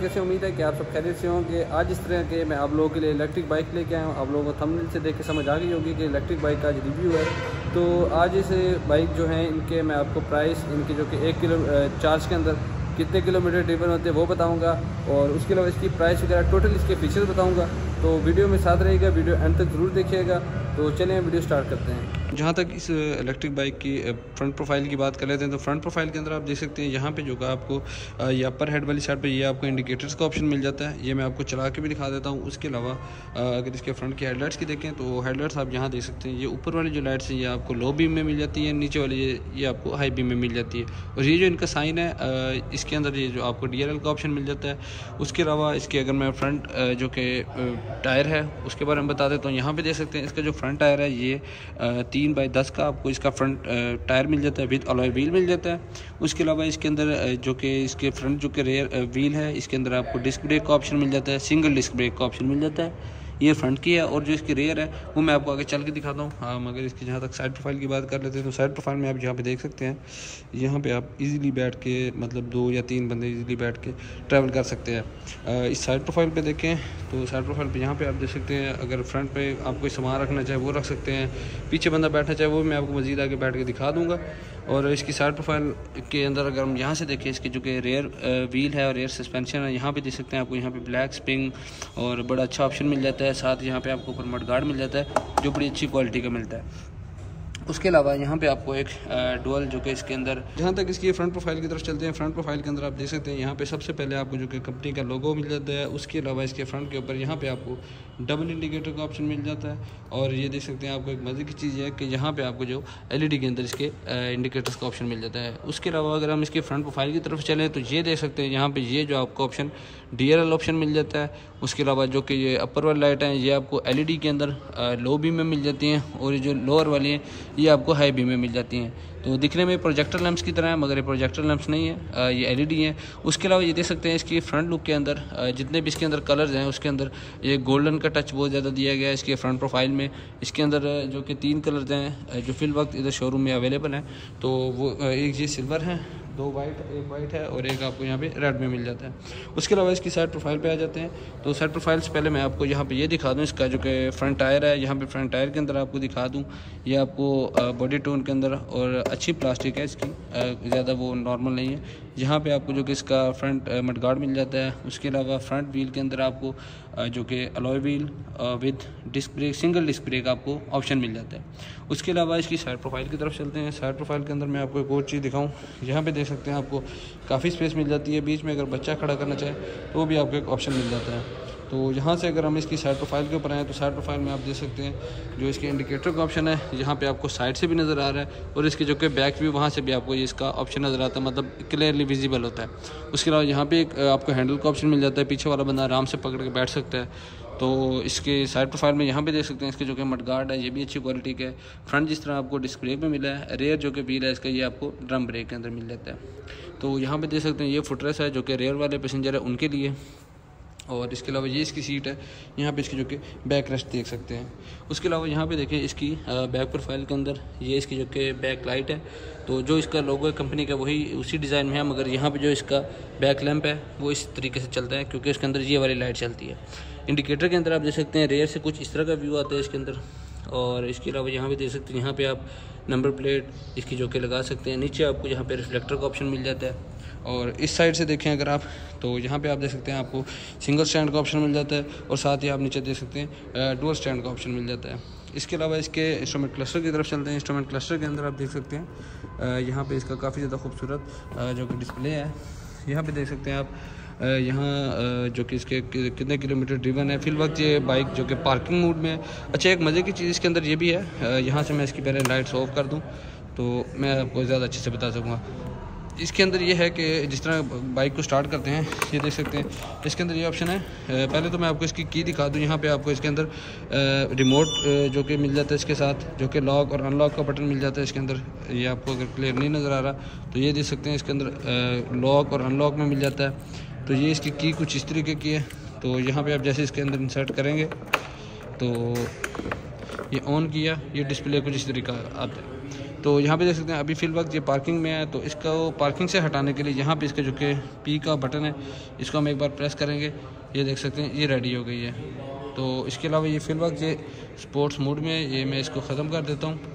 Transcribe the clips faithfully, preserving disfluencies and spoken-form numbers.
कैसे? उम्मीद है कि आप सब खैरियत से होंगे। आज इस तरह के मैं आप लोगों के लिए इलेक्ट्रिक बाइक लेके आया हूँ। आप लोगों को थंबनेल से देख के समझ आ गई होगी कि इलेक्ट्रिक बाइक का आज रिव्यू है। तो आज इस बाइक जो है इनके मैं आपको प्राइस, इनके जो कि एक किलो चार्ज के अंदर कितने किलोमीटर ड्रिवन होते हैं वो बताऊंगा, और उसके अलावा इसकी प्राइस वगैरह टोटल इसके फीचर्स बताऊंगा। तो वीडियो में साथ रहेगा, वीडियो एंड तक ज़रूर देखिएगा। तो चलें वीडियो स्टार्ट करते हैं। जहाँ तक इस इलेक्ट्रिक बाइक की फ्रंट प्रोफाइल की बात कर लेते हैं तो फ्रंट प्रोफाइल के अंदर आप देख सकते हैं यहाँ पे जो का आपको ये अपर हेड वाली साइड पे ये आपको इंडिकेटर्स का ऑप्शन मिल जाता है। ये मैं आपको चला के भी दिखा देता हूँ। उसके अलावा अगर इसके फ्रंट की हेडलाइट्स की देखें तो हेडलाइट्स आप यहाँ देख सकते हैं। ये ऊपर वाली जो लाइट्स हैं ये आपको लो बीम में मिल जाती है, नीचे वाली ये ये आपको हाई बीम में मिल जाती है। और ये जो इनका साइन है इसके अंदर ये जो आपको डी एल एल का ऑप्शन मिल जाता है। उसके अलावा इसके अगर मैं फ्रंट जो कि टायर है उसके बारे में बता देता हूँ। यहाँ पर देख सकते हैं इसका जो फ्रंट टायर है ये तीन बाई दस का आपको इसका फ्रंट टायर मिल जाता है, विद अलॉय व्हील मिल जाता है। उसके अलावा इसके अंदर जो कि इसके फ्रंट जो कि रेयर व्हील है इसके अंदर आपको डिस्क ब्रेक का ऑप्शन मिल जाता है, सिंगल डिस्क ब्रेक का ऑप्शन मिल जाता है। ये फ्रंट की है। और जो इसकी रेयर है वो मैं आपको आगे चल के दिखाता हूँ। हाँ, मगर इसकी जहाँ तक साइड प्रोफाइल की बात कर लेते हैं तो साइड प्रोफाइल में आप यहाँ पे देख सकते हैं, यहाँ पे आप इजीली बैठ के मतलब दो या तीन बंदे इजीली बैठ के ट्रैवल कर सकते हैं। इस साइड प्रोफाइल पे देखें तो साइड प्रोफाइल पे यहाँ पे आप देख सकते हैं, अगर फ्रंट पे आप कोई सामान रखना चाहे वो रख सकते हैं, पीछे बंदा बैठना चाहे वो मैं आपको मज़ीद आगे बैठ के दिखा दूँगा। और इसकी साइड प्रोफाइल के अंदर अगर हम यहाँ से देखें, इसकी जो कि रेयर व्हील है और रेयर सस्पेंशन है, यहाँ पे देख सकते हैं आपको यहाँ पे ब्लैक स्प्रिंग और बड़ा अच्छा ऑप्शन मिल जाता है। साथ यहाँ पे आपको ऊपर मड गार्ड मिल जाता है जो बड़ी अच्छी क्वालिटी का मिलता है। उसके अलावा यहाँ पे आपको एक डुअल जो कि इसके अंदर, जहाँ तक इसकी फ्रंट प्रोफाइल की तरफ चलते हैं, फ्रंट प्रोफाइल के अंदर आप देख सकते हैं यहाँ पे सबसे पहले आपको जो कि कंपनी का लोगो मिल जाता है। उसके अलावा इसके फ्रंट के ऊपर यहाँ पे आपको डबल इंडिकेटर का ऑप्शन मिल जाता है। और ये देख सकते हैं आपको एक मज़े की चीज़ है कि यहाँ पे आपको जो एलईडी के अंदर इसके इंडिकेटर्स का ऑप्शन मिल जाता है। उसके अलावा अगर हम इसकी फ्रंट प्रोफाइल की तरफ चलें तो ये देख सकते हैं यहाँ पे ये जो आपको option D L L option मिल जाता है। उसके अलावा जो कि ये अपर वाली लाइट हैं ये आपको एलईडी के अंदर लो बीम में मिल जाती हैं, और ये जो लोअर वाली हैं ये आपको हाई बीम में मिल जाती हैं। तो दिखने में प्रोजेक्टर लैंप्स की तरह है, मगर ये प्रोजेक्टर लैंप्स नहीं है, ये एलईडी हैं। उसके अलावा ये देख सकते हैं इसकी फ्रंट लुक के अंदर जितने भी इसके अंदर कलर्स हैं उसके अंदर ये गोल्डन का टच बहुत ज़्यादा दिया गया है इसके फ्रंट प्रोफाइल में। इसके अंदर जो कि तीन कलर्स हैं जो फिल वक्त इधर शोरूम में अवेलेबल हैं, तो वो एक ये सिल्वर है, दो वाइट, एक वाइट है और एक आपको यहाँ पे रेड में मिल जाता है। उसके अलावा इसकी साइड प्रोफाइल पे आ जाते हैं। तो साइड प्रोफाइल से पहले मैं आपको यहाँ पे ये दिखा दूँ, इसका जो कि फ्रंट टायर है, यहाँ पे फ्रंट टायर के अंदर आपको दिखा दूँ, ये आपको बॉडी टोन के अंदर और अच्छी प्लास्टिक है इसकी, ज़्यादा वो नॉर्मल नहीं है। यहाँ पे आपको जो कि इसका फ्रंट मड गार्ड मिल जाता है। उसके अलावा फ्रंट व्हील के अंदर आपको जो कि alloy wheel with disc brake, single disc brake आपको ऑप्शन मिल जाता है। उसके अलावा इसकी साइड प्रोफाइल की तरफ चलते हैं। साइड प्रोफाइल के अंदर मैं आपको एक और चीज़ दिखाऊं, यहाँ पे देख सकते हैं आपको काफ़ी स्पेस मिल जाती है। बीच में अगर बच्चा खड़ा करना चाहे तो भी आपको एक ऑप्शन मिल जाता है। तो यहाँ से अगर हम इसकी साइड प्रोफाइल के ऊपर आएँ तो साइड प्रोफाइल में आप देख सकते हैं जो इसके इंडिकेटर का ऑप्शन है यहाँ पे आपको साइड से भी नज़र आ रहा है, और इसके जो कि बैक व्यू वहाँ से भी आपको ये इसका ऑप्शन नज़र आता है, मतलब क्लियरली विजिबल होता है। उसके अलावा यहाँ पे एक आपको हैंडल का ऑप्शन मिल जाता है, पीछे वाला बंदा आराम से पकड़ के बैठ सकता है। तो इसके साइड प्रोफाइल में यहाँ पे देख सकते हैं इसके जो कि मड गार्ड है ये भी अच्छी क्वालिटी का है। फ्रंट जिस तरह आपको डिस्क ब्रेक में मिला है, रेयर जो कि व्हील है इसका ये आपको ड्रम ब्रेक के अंदर मिल जाता है। तो यहाँ पे देख सकते हैं ये फुटरेस्ट है जो कि रेयर वाले पैसेंजर है उनके लिए। और इसके अलावा ये इसकी सीट है, यहाँ पे इसकी जो कि बैक रेस्ट देख सकते हैं। उसके अलावा यहाँ पे देखें इसकी बैक प्रोफाइल के अंदर ये इसकी जो कि बैक लाइट है, तो जो इसका लोगो है कंपनी का वही उसी डिज़ाइन में है, मगर यहाँ पे जो इसका बैक लैंप है वो इस तरीके से चलता है क्योंकि इसके अंदर ये वाली लाइट चलती है। इंडिकेटर के अंदर आप देख सकते हैं रेयर से कुछ इस तरह का व्यू आता है इसके अंदर। और इसके अलावा यहाँ पे देख सकते हैं यहाँ पे आप नंबर प्लेट इसकी जो कि लगा सकते हैं। नीचे आपको यहाँ पे रिफ्लेक्टर का ऑप्शन मिल जाता है। और इस साइड से देखें अगर आप तो यहाँ पे आप देख सकते हैं आपको सिंगल स्टैंड का ऑप्शन मिल जाता है, और साथ ही आप नीचे देख सकते हैं डुअल स्टैंड का ऑप्शन मिल जाता है। इसके अलावा इसके इंस्ट्रूमेंट क्लस्टर की तरफ चलते हैं। इंस्ट्रूमेंट क्लस्टर के अंदर आप देख सकते हैं यहाँ पे इसका काफ़ी ज़्यादा खूबसूरत जो कि डिस्प्ले है। यहाँ पे देख सकते हैं आप यहाँ जो कि इसके कितने किलोमीटर ड्रिवन है। फिल वक्त ये बाइक जो कि पार्किंग मोड में है। अच्छा, एक मज़े की चीज़ इसके अंदर ये भी है, यहाँ से मैं इसकी पहले लाइट्स ऑफ कर दूँ तो मैं आपको ज़्यादा अच्छे से बता सकूँगा। इसके अंदर ये है कि जिस तरह बाइक को स्टार्ट करते हैं ये देख सकते हैं इसके अंदर ये ऑप्शन है। पहले तो मैं आपको इसकी की दिखा दूँ। यहाँ पे आपको इसके अंदर रिमोट जो कि मिल जाता है इसके साथ, जो कि लॉक और अनलॉक का बटन मिल जाता है इसके अंदर। ये आपको अगर क्लियर नहीं नज़र आ रहा तो ये देख सकते हैं इसके अंदर लॉक और अनलॉक में मिल जाता है। तो ये इसकी की कुछ इस तरीके की है। तो यहाँ पर आप जैसे इसके अंदर इंसर्ट करेंगे तो ये ऑन किया, ये डिस्प्ले कुछ इस तरीका आता है। तो यहाँ पे देख सकते हैं अभी फ़िल वक्त ये पार्किंग में है, तो इसका पार्किंग से हटाने के लिए यहाँ पे इसका जो कि पी का बटन है इसको हम एक बार प्रेस करेंगे, ये देख सकते हैं ये रेडी हो गई है। तो इसके अलावा ये फ़िल वक्त ये स्पोर्ट्स मोड में, ये मैं इसको ख़त्म कर देता हूँ,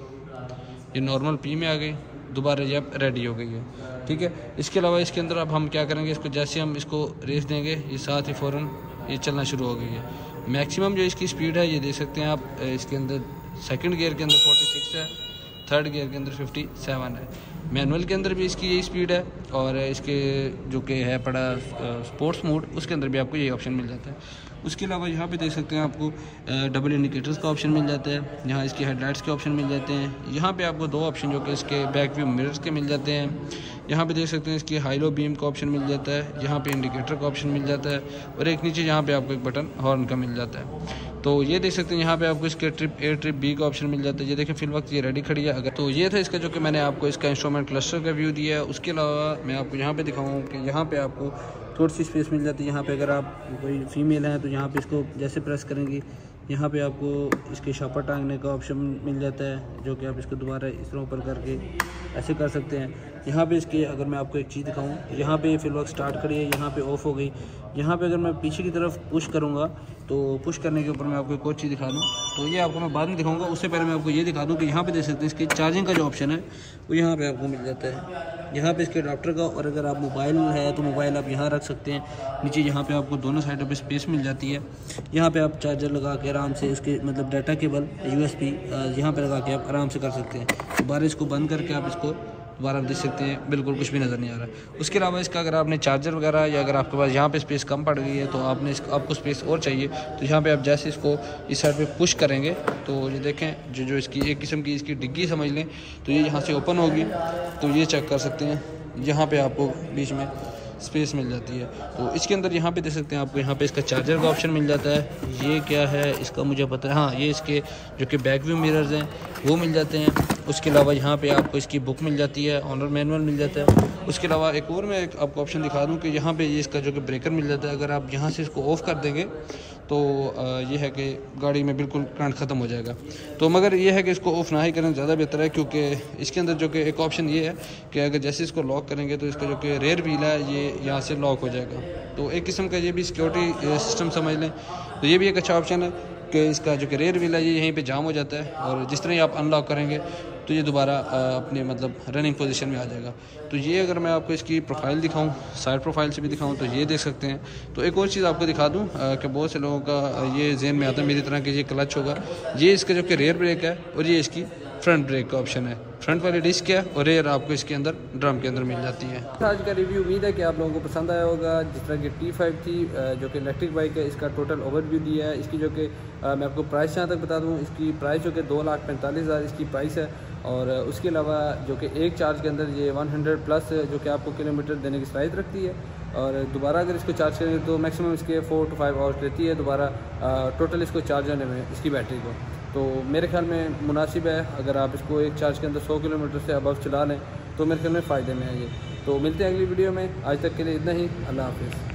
ये नॉर्मल पी में आ गई, दोबारा ये अब रेडी हो गई है, ठीक है। इसके अलावा इसके अंदर अब हम क्या करेंगे, इसको जैसे हम इसको रेस देंगे ये साथ ही फ़ौरन ये चलना शुरू हो गई है। मैक्सिमम जो इसकी स्पीड है ये देख सकते हैं आप, इसके अंदर सेकंड गियर के अंदर छियालीस है, थर्ड गियर के अंदर सत्तावन है, मैनुअल के अंदर भी इसकी यही स्पीड है, और इसके जो कि है पड़ा स्पोर्ट्स मोड उसके अंदर भी आपको यही ऑप्शन मिल जाता है। उसके अलावा यहाँ पे देख सकते हैं आपको डबल इंडिकेटर्स का ऑप्शन मिल जाता है, यहाँ इसकी हेडलाइट्स के ऑप्शन मिल जाते हैं, यहाँ पे आपको दो ऑप्शन जो कि इसके बैक व्यू मिरर्स के मिल जाते हैं, यहाँ पे देख सकते हैं इसकी हाई लो बीम का ऑप्शन मिल जाता है, यहाँ पे इंडिकेटर का ऑप्शन मिल जाता है, और एक नीचे यहाँ पे आपको एक बटन हॉर्न का मिल जाता है। तो ये देख सकते हैं यहाँ पे आपको इसके ट्रिप ए ट्रिप बी का ऑप्शन मिल जाता है। ये देखें फिल वक्त ये रेडी खड़ी है। अगर तो ये था इसका जो कि मैंने आपको इसका इंस्ट्रूमेंट क्लस्टर का व्यू दिया है। उसके अलावा मैं आपको यहाँ पे दिखाऊँ कि यहाँ पे आपको थोड़ी सी स्पेस मिल जाती है। यहाँ पे अगर आप कोई फीमेल हैं तो यहाँ पे इसको जैसे प्रेस करेंगी यहाँ पे आपको इसके शापर टांगने का ऑप्शन मिल जाता है, जो कि आप इसको दोबारा इस तरह ऊपर करके ऐसे कर सकते हैं। यहाँ पे इसके अगर मैं आपको एक चीज़ दिखाऊँ, यहाँ पे फिल वक्त स्टार्ट करी है, यहाँ पे ऑफ हो गई। यहाँ पे अगर मैं पीछे की तरफ पुश करूँगा तो पुश करने के ऊपर मैं आपको एक और चीज़ दिखा दूँ, तो ये आपको मैं बाद में दिखाऊंगा। उससे पहले मैं आपको ये दिखा दूँ कि यहाँ पे देख सकते हैं इसकी चार्जिंग का जो ऑप्शन है वो यहाँ पे आपको मिल जाता है, यहाँ पे इसके अडाप्टर का। और अगर आप मोबाइल है तो मोबाइल आप यहाँ रख सकते हैं। नीचे यहाँ पे आपको दोनों साइडों पे स्पेस मिल जाती है। यहाँ पे आप चार्जर लगा के आराम से उसके मतलब डाटा केबल यूएसबी यहाँ पे लगा के आप आराम से कर सकते हैं। दोबारा इसको बंद करके आप इसको दोबारा देख सकते हैं, बिल्कुल कुछ भी नज़र नहीं आ रहा है। उसके अलावा इसका अगर आपने चार्जर वगैरह या अगर आपके पास यहाँ पे स्पेस कम पड़ गई है तो आपने इसको आपको स्पेस और चाहिए तो यहाँ पे आप जैसे इसको इस साइड पे पुश करेंगे तो ये देखें जो जो इसकी एक किस्म की इसकी डिग्गी समझ लें तो ये यहाँ से ओपन होगी, तो ये चेक कर सकते हैं। यहाँ पर आपको बीच में स्पेस मिल जाती है। तो इसके अंदर यहाँ पे देख सकते हैं आपको यहाँ पे इसका चार्जर का ऑप्शन मिल जाता है। ये क्या है इसका मुझे पता है, हाँ ये इसके जो कि बैक व्यू मिरर्स हैं वो मिल जाते हैं। उसके अलावा यहाँ पे आपको इसकी बुक मिल जाती है, ऑनर मैनुअल मिल जाता है। उसके अलावा एक और मैं एक आपको ऑप्शन दिखा दूँ कि यहाँ पे ये इसका जो कि ब्रेकर मिल जाता है। अगर आप यहाँ से इसको ऑफ़ कर देंगे तो ये है कि गाड़ी में बिल्कुल करंट ख़त्म हो जाएगा। तो मगर ये है कि इसको ऑफ़ ना ही करें ज़्यादा बेहतर है, क्योंकि इसके अंदर जो कि एक ऑप्शन ये है कि अगर जैसे इसको लॉक करेंगे तो इसका जो कि रेयर व्हील है ये यहाँ से लॉक हो जाएगा। तो एक किस्म का ये भी सिक्योरिटी सिस्टम समझ लें, तो ये भी एक अच्छा ऑप्शन है कि इसका जो कि रेयर व्हील है ये यहीं पे जाम हो जाता है और जिस तरह ही आप अनलॉक करेंगे तो ये दोबारा अपने मतलब रनिंग पोजीशन में आ जाएगा। तो ये अगर मैं आपको इसकी प्रोफाइल दिखाऊं, साइड प्रोफाइल से भी दिखाऊं तो ये देख सकते हैं। तो एक और चीज़ आपको दिखा दूं कि बहुत से लोगों का ये जहन में आता है मेरी तरह कि ये क्लच होगा, ये इसका जो कि रेयर ब्रेक है और ये इसकी फ्रंट ब्रेक का ऑप्शन है। फ्रंट वाली डिस्क है और रेयर आपको इसके अंदर ड्रम के अंदर मिल जाती है। आज का रिव्यू उम्मीद है कि आप लोगों को पसंद आया होगा। जिस तरह की टी फाइव थी जो कि इलेक्ट्रिक बाइक है, इसका टोटल ओवरव्यू दिया है। इसकी जो कि मैं आपको प्राइस यहाँ तक बता दूँ, इसकी प्राइस जो कि दो लाख पैंतालीस हज़ार इसकी प्राइस है। और उसके अलावा जो कि एक चार्ज के अंदर ये सौ प्लस जो कि आपको किलोमीटर देने की सलाहियत रखती है। और दोबारा अगर इसको चार्ज करेंगे तो मैक्सिमम इसके फोर टू फाइव आवर्स लेती है दोबारा टोटल इसको चार्ज होने में इसकी बैटरी को। तो मेरे ख्याल में मुनासिब है। अगर आप इसको एक चार्ज के अंदर सौ किलोमीटर से अबव चला लें तो मेरे ख्याल में फ़ायदे में है ये। तो मिलते हैं अगली वीडियो में। आज तक के लिए इतना ही। अल्लाह हाफिज़।